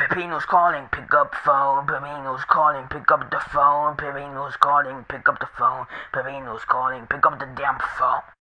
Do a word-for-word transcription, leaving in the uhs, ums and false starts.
Peppinos calling, pick up phone. Peppinos calling, pick up the phone. Peppinos calling, pick up the phone. Peppinos calling, pick up the damn phone.